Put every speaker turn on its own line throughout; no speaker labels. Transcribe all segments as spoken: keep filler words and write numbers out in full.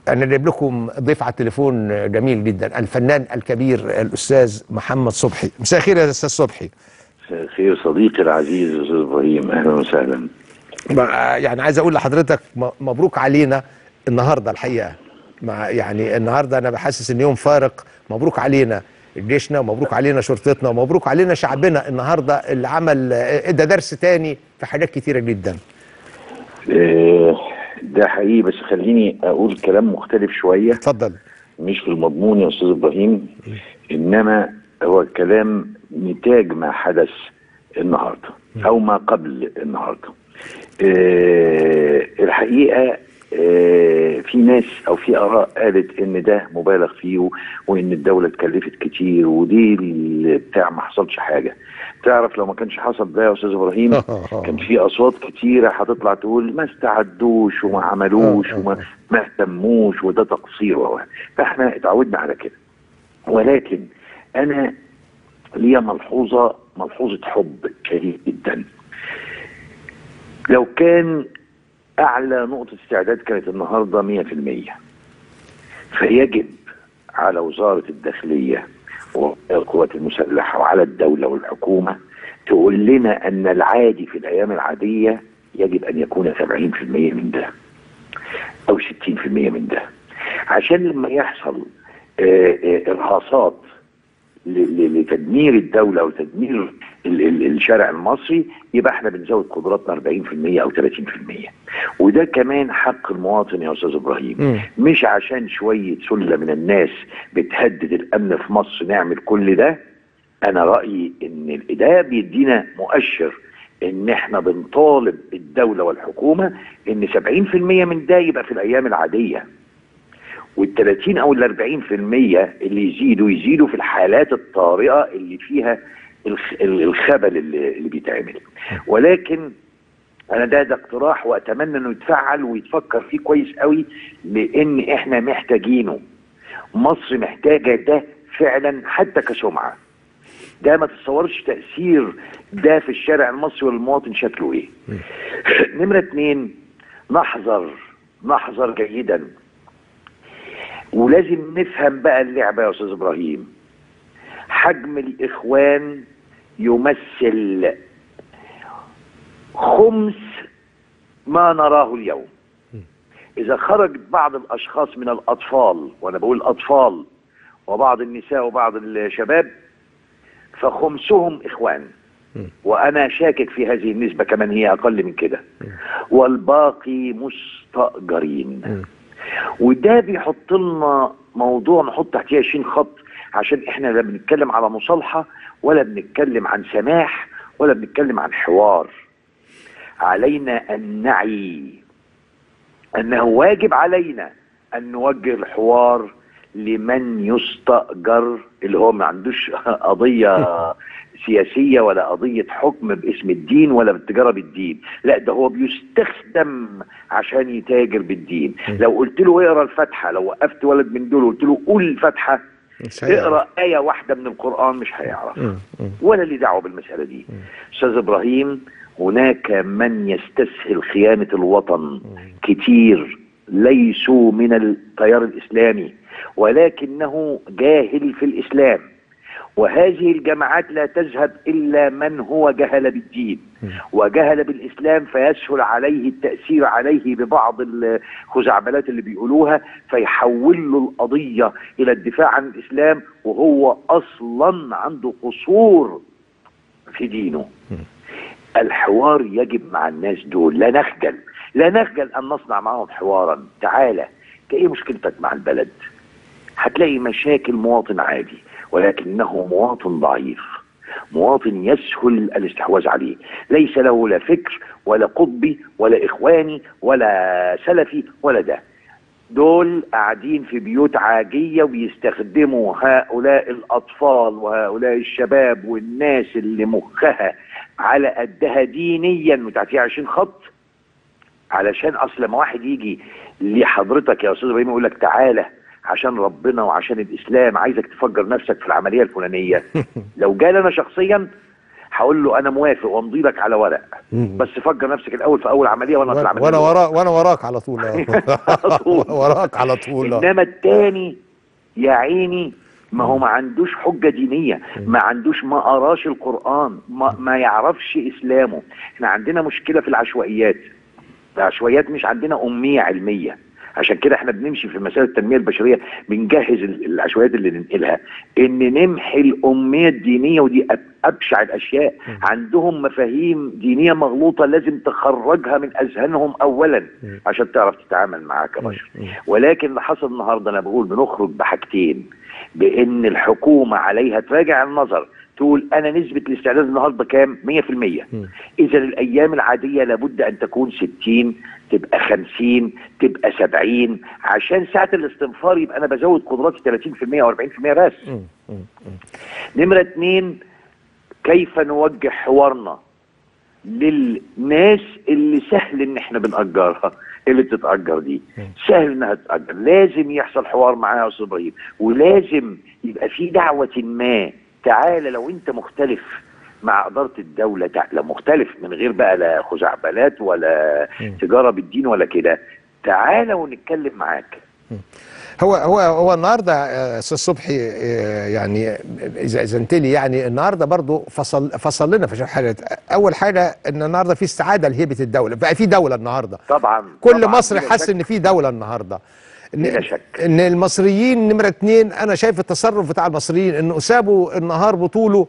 أنا جايب لكم ضيف على التليفون جميل جدا، الفنان الكبير الأستاذ محمد صبحي. مساء الخير يا أستاذ صبحي.
مساء الخير صديقي العزيز أستاذ إبراهيم، أهلا وسهلا.
يعني عايز أقول لحضرتك مبروك علينا النهارده الحقيقة. مع يعني النهارده أنا بحسس إن يوم فارق. مبروك علينا جيشنا، ومبروك علينا شرطتنا، ومبروك علينا شعبنا النهارده اللي عمل ادى درس تاني في حاجات كتيرة جدا.
ده حقيقي، بس خليني اقول كلام مختلف شويه.
اتفضل.
مش في المضمون يا استاذ ابراهيم، انما هو كلام نتاج ما حدث النهارده او ما قبل النهارده. الحقيقه في ناس او في اراء قالت ان ده مبالغ فيه وان الدوله اتكلفت كتير ودي بتاع ما حصلش حاجه. تعرف لو ما كانش حصل ده يا استاذ ابراهيم كان في اصوات كتيره هتطلع تقول ما استعدوش وما عملوش وما ما اهتموش وده تقصير، فاحنا اتعودنا على كده. ولكن انا ليا ملحوظه ملحوظه حب شديد جدا. لو كان اعلى نقطه استعداد كانت النهارده مية في المية، فيجب على وزاره الداخليه والقوات المسلحه وعلى الدوله والحكومه تقول لنا ان العادي في الايام العاديه يجب ان يكون سبعين في المية من ده او ستين في المية من ده، عشان لما يحصل ارهاصات لتدمير الدوله وتدمير الشارع المصري يبقى احنا بنزود قدراتنا أربعين في المية او ثلاثين في المية. وده كمان حق المواطن يا استاذ ابراهيم، م. مش عشان شويه سله من الناس بتهدد الامن في مصر نعمل كل ده. انا رايي ان ده بيدينا مؤشر ان احنا بنطالب الدوله والحكومه ان سبعين في المية من ده يبقى في الايام العاديه، والثلاثين او الاربعين في المية اللي يزيدوا يزيدوا في الحالات الطارئه اللي فيها الخبل اللي, اللي بيتعمل. ولكن انا ده ده اقتراح واتمنى انه يتفعل ويتفكر فيه كويس قوي، لان احنا محتاجينه. مصر محتاجه ده فعلا حتى كسمعه. ده ما تتصورش تاثير ده في الشارع المصري والمواطن شكله ايه. نمره اتنين، نحذر نحذر جيدا، ولازم نفهم بقى اللعبه يا استاذ ابراهيم. حجم الاخوان يمثل خمس ما نراه اليوم. اذا خرجت بعض الاشخاص من الاطفال، وانا بقول اطفال وبعض النساء وبعض الشباب، فخمسهم اخوان، وانا شاكك في هذه النسبة كمان هي اقل من كده، والباقي مستأجرين. وده بيحط لنا موضوع نحط تحتيه عشرين خط، عشان احنا لا بنتكلم على مصالحة ولا بنتكلم عن سماح ولا بنتكلم عن حوار. علينا ان نعي انه واجب علينا ان نوجه الحوار لمن يستأجر، اللي هو ما عندوش قضية سياسية ولا قضية حكم باسم الدين ولا بالتجارة بالدين، لا ده هو بيستخدم عشان يتاجر بالدين. لو قلت له اقرا الفاتحة، لو وقفت ولد من دول وقلت له قول الفاتحة اقرا آية واحدة من القرآن مش هيعرف ولا ليه دعوة بالمسألة دي. أستاذ إبراهيم، هناك من يستسهل خيانة الوطن كتير، ليسوا من التيار الإسلامي ولكنه جاهل في الإسلام، وهذه الجماعات لا تذهب إلا من هو جهل بالدين وجهل بالإسلام، فيسهل عليه التأثير عليه ببعض الخزعبلات اللي بيقولوها، فيحول له القضية إلى الدفاع عن الإسلام وهو أصلا عنده قصور في دينه. الحوار يجب مع الناس دول، لا نخجل لا نخجل أن نصنع معهم حوارا. تعالى، ايه مشكلتك مع البلد؟ هتلاقي مشاكل مواطن عادي، ولكنه مواطن ضعيف، مواطن يسهل الاستحواذ عليه، ليس له لا فكر ولا قطبي ولا إخواني ولا سلفي ولا ده. دول قاعدين في بيوت عاجية وبيستخدموا هؤلاء الأطفال وهؤلاء الشباب والناس اللي مخها على قدها دينيا وتحتيها عشرين خط، علشان أصل لما واحد يجي لحضرتك يا أستاذ إبراهيم يقول لك تعالى عشان ربنا وعشان الإسلام عايزك تفجر نفسك في العملية الفلانية، لو جالي أنا شخصيا هقول له انا موافق وامضي لك على ورق، بس فكر نفسك الاول في اول عمليه وانا اطلع
وانا وراك وانا وراك على طول
على طول
وراك على طول.
انما التاني يا عيني ما هو ما عندوش حجة دينية، ما عندوش، ما قراش القرآن، ما, ما يعرفش إسلامه. احنا عندنا مشكلة في العشوائيات، العشوائيات مش عندنا أمية علمية، عشان كده احنا بنمشي في مسائل التنمية البشرية بنجهز العشوائيات اللي ننقلها ان نمحي الأمية الدينية، ودي أبشع الأشياء. عندهم مفاهيم دينية مغلوطة لازم تخرجها من أذهانهم أولا عشان تعرف تتعامل معاها كبشر. ولكن اللي حصل النهاردة أنا بقول بنخرج بحاجتين، بان الحكومة عليها تراجع النظر، تقول انا نسبة الاستعداد النهاردة كام؟ مية في المية. اذا الايام العادية لابد ان تكون ستين، تبقى خمسين، تبقى سبعين، عشان ساعة الاستنفار يبقى انا بزود قدراتي ثلاثين في المية او أربعين في المية بس. نمرة اتنين، كيف نوجه حوارنا للناس اللي سهل ان احنا بنأجرها، اللي بتتأجر دي سهل انها تتأجر، لازم يحصل حوار معاها يا استاذ ابراهيم، ولازم يبقى في دعوة ما، تعالى لو انت مختلف مع إدارة الدولة، لو مختلف من غير بقى لا خزعبلات ولا تجارة بالدين ولا كده، تعالى ونتكلم معاك.
هو هو هو النهارده استاذ صبحي يعني اذا اذنت لي، يعني النهارده برضو فصل فصل لنا في حاجه. اول حاجه ان النهارده في استعاده لهيبه الدوله، بقى في دوله النهارده
طبعا
كل
طبعًا
مصر حس ان في دوله النهارده،
بلا شك.
ان المصريين نمره اتنين، انا شايف التصرف بتاع المصريين انه سابوا النهار بطوله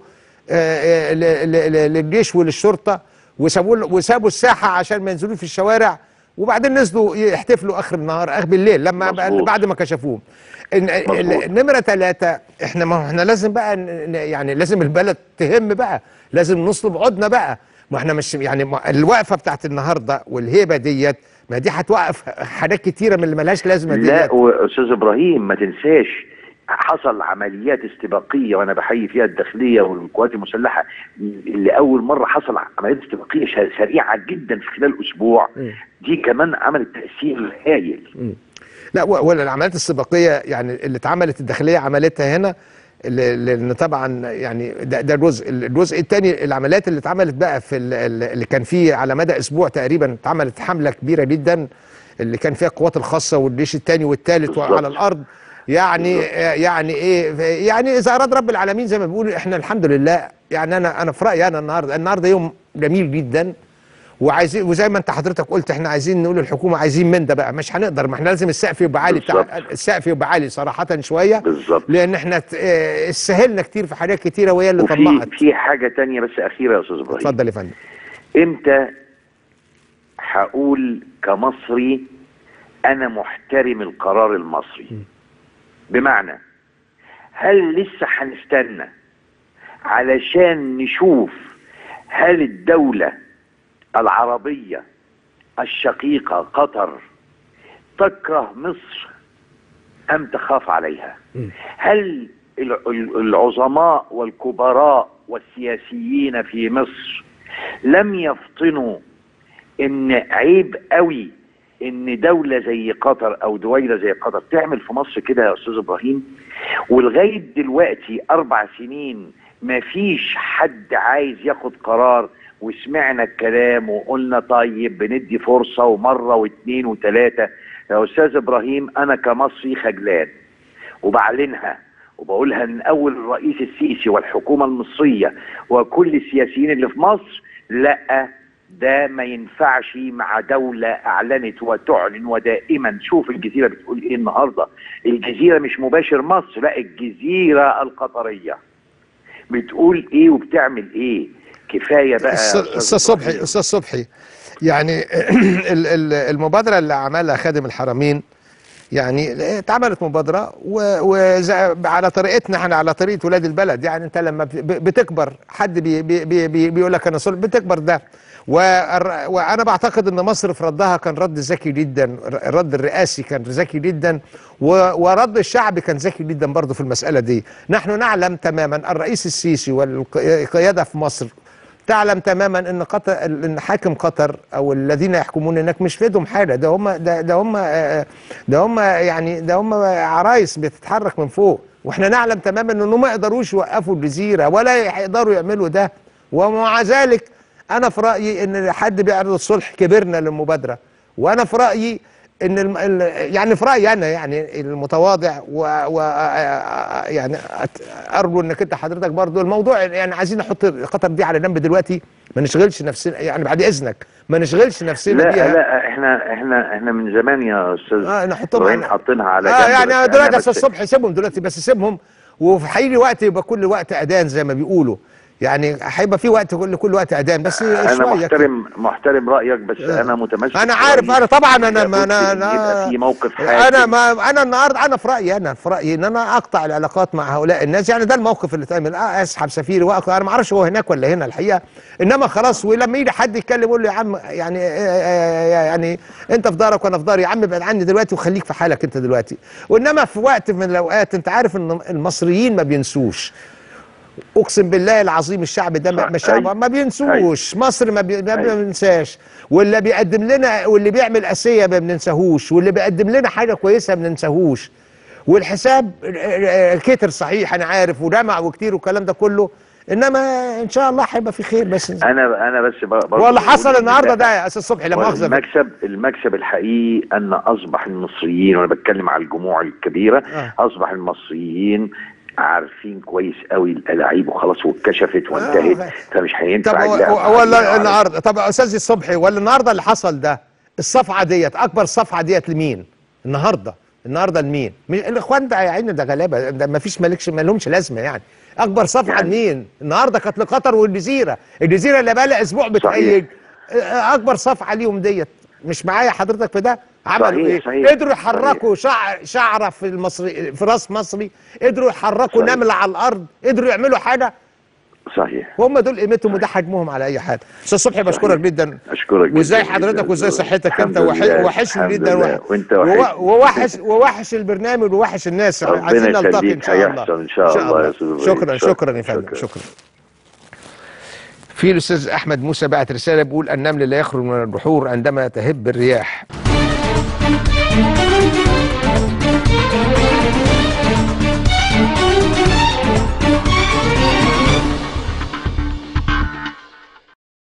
للجيش وللشرطه، وسابوا وسابوا الساحه عشان ما ينزلوش في الشوارع، وبعدين نزلوا يحتفلوا اخر النهار اخر بالليل لما مظبوط. بعد ما كشفوهم. نمره ثلاثه، احنا ما احنا لازم بقى يعني لازم البلد تهم بقى، لازم نصلب عدنا بقى، ما احنا مش يعني الوقفه بتاعت النهارده والهيبه ديت، ما دي هتوقف حاجات كتيره من اللي ملهاش لازمه ديت.
لا واستاذ ابراهيم ما تنساش حصل عمليات استباقيه، وانا بحيي فيها الداخليه والقوات المسلحه، اللي اول مره حصل عمليات استباقيه سريعه جدا في خلال اسبوع، دي كمان عملت تاثير هايل.
لا ولا العمليات السباقيه يعني اللي اتعملت الداخليه عملتها هنا، لان طبعا يعني ده, ده الجزء الجزء الثاني، العمليات اللي اتعملت بقى في اللي كان فيه على مدى اسبوع تقريبا، اتعملت حمله كبيره جدا اللي كان فيها القوات الخاصه والجيش الثاني والثالث على الارض، يعني بالزبط. يعني ايه يعني اذا اراد رب العالمين زي ما بيقولوا، احنا الحمد لله. يعني انا انا في رايي انا النهارده النهارده يوم جميل جدا، وعايزين وزي ما انت حضرتك قلت احنا عايزين نقول للحكومه عايزين من ده بقى، مش هنقدر، ما احنا لازم السقف يبقى عالي بتاع السقف يبقى عالي صراحه شويه
بالظبط،
لان احنا سهلنا كتير في حاجات كتيره وهي اللي طمعت.
في حاجه ثانيه بس اخيره يا استاذ ابراهيم.
اتفضل يا فندم.
امتى هقول كمصري انا محترم القرار المصري؟ م. بمعنى هل لسه هنستنى علشان نشوف هل الدولة العربية الشقيقة قطر تكره مصر أم تخاف عليها؟ هل العظماء والكبراء والسياسيين في مصر لم يفطنوا إن عيب قوي ان دولة زي قطر او دويلة زي قطر تعمل في مصر كده يا استاذ ابراهيم؟ ولغاية دلوقتي اربع سنين ما فيش حد عايز ياخد قرار، وسمعنا الكلام وقلنا طيب بندي فرصة ومرة واثنين وثلاثة. يا استاذ ابراهيم انا كمصري خجلان وبعلنها وبقولها من اول الرئيس السيسي والحكومة المصرية وكل السياسيين اللي في مصر، لا ده ما ينفعش مع دولة اعلنت وتعلن ودائما. شوف الجزيرة بتقول ايه النهاردة، الجزيرة مش مباشر مصر، لا الجزيرة القطرية بتقول ايه وبتعمل ايه. كفاية بقى
استاذ صبحي. استاذ صبحي يعني المبادرة اللي عملها خادم الحرمين يعني اتعملت مبادرة وعلى طريقتنا احنا، على طريقة ولاد البلد. يعني انت لما بتكبر حد بي بي بي بيقول لك انا صلب بتكبر ده، وانا بعتقد ان مصر في ردها كان رد ذكي جدا، الرد الرئاسي كان ذكي جدا، ورد الشعب كان ذكي جدا برضه في المسألة دي. نحن نعلم تماما الرئيس السيسي والقيادة في مصر تعلم تماما ان قطر، ان حاكم قطر او الذين يحكمون هناك مش في ايدهم حاجه، ده هم ده, ده هم ده هم يعني ده هم عرايس بتتحرك من فوق، واحنا نعلم تماما انه ما يقدروش يوقفوا الجزيره ولا يقدروا يعملوا ده، ومع ذلك انا في رايي ان حد بيعرض الصلح كبرنا للمبادره، وانا في رايي ان الم... ال... يعني في رايي انا يعني المتواضع و, و... يعني ارجو انك انت حضرتك برضو الموضوع يعني عايزين نحط قطر دي على جنب دلوقتي، ما نشغلش نفسنا يعني بعد اذنك ما نشغلش نفسنا
لا
بيها.
لا احنا احنا احنا من زمان يا استاذ
اه نحطهم
ابراهيم
على...
حاطينها على
اه
جنب.
يعني
بس
دلوقتي
أنا
أصل
بس
الصبح سيبهم دلوقتي، بس سيبهم وفي هيجي وقت يبقى كل وقت اذان زي ما بيقولوا، يعني هيبقى في وقت كل كل وقت اذان بس
انا
شويه
محترم محترم رايك، بس
آه.
انا متمسك
انا عارف انا طبعا انا ما انا
انا يبقى في موقف حاكم.
انا ما انا النهارده انا في رايي انا في رايي ان انا اقطع العلاقات مع هؤلاء الناس، يعني ده الموقف اللي اتعمل اه اسحب سفيري واقطع، انا ما اعرفش هو هناك ولا هنا الحقيقه، انما خلاص. ولما يجي حد يتكلم يقول له يا عم يعني يعني انت في دارك وانا في داري، يا عم ابعد عني دلوقتي وخليك في حالك انت دلوقتي. وانما في وقت من الاوقات انت عارف ان المصريين ما بينسوش، اقسم بالله العظيم الشعب ده ما شعب ما بينسوش، مصر ما, بي... ما بينساش، واللي بيقدم لنا واللي بيعمل اسيه ما بننساهوش، واللي بيقدم لنا حاجه كويسه ما بننساهوش، والحساب كتر صحيح انا عارف ودمع وكتير والكلام ده كله، انما ان شاء الله هيبقى في خير. بس
انا انا بس
والله حصل النهارده ده يا استاذ صبحي لما اخذ
المكسب المكسب الحقيقي ان اصبح المصريين، وانا بتكلم على الجموع الكبيره آه. اصبح المصريين عارفين كويس قوي الالاعيب وخلاص واتكشفت وانتهت آه. فمش هينفع.
طب ولا النهارده طب يا استاذ الصبحي ولا النهارده اللي حصل ده الصفعه ديت اكبر صفعه ديت لمين النهارده؟ النهارده لمين؟ الاخوان ده يا عيني ده غلابه، ده ما فيش مالكش ما لهمش لازمه يعني. اكبر صفعه يعني لمين؟ النهارده كانت لقطر والجزيره، الجزيره اللي بقى لها اسبوع بتأيد، اكبر صفعه ليهم ديت. مش معايا حضرتك في ده؟ عملوا ايه؟ صحيح. قدروا يحركوا شعر شعره في المصري في راس مصري، قدروا يحركوا نمله على الارض، قدروا يعملوا حاجه.
صحيح.
وهم دول قيمتهم وده حجمهم على اي حاجه. استاذ صبحي بشكرك جدا.
اشكرك.
وازاي حضرتك وازاي صحتك انت؟ وحشني جدا
وانت
ووحش ووحش البرنامج ووحش الناس. عايزين نلتقي ان شاء الله.
ان شاء الله يا استاذ.
شكرا شكرا يا فندم شكرا. في الاستاذ احمد موسى بعت رساله بيقول النمل لا يخرج من البحور عندما تهب الرياح.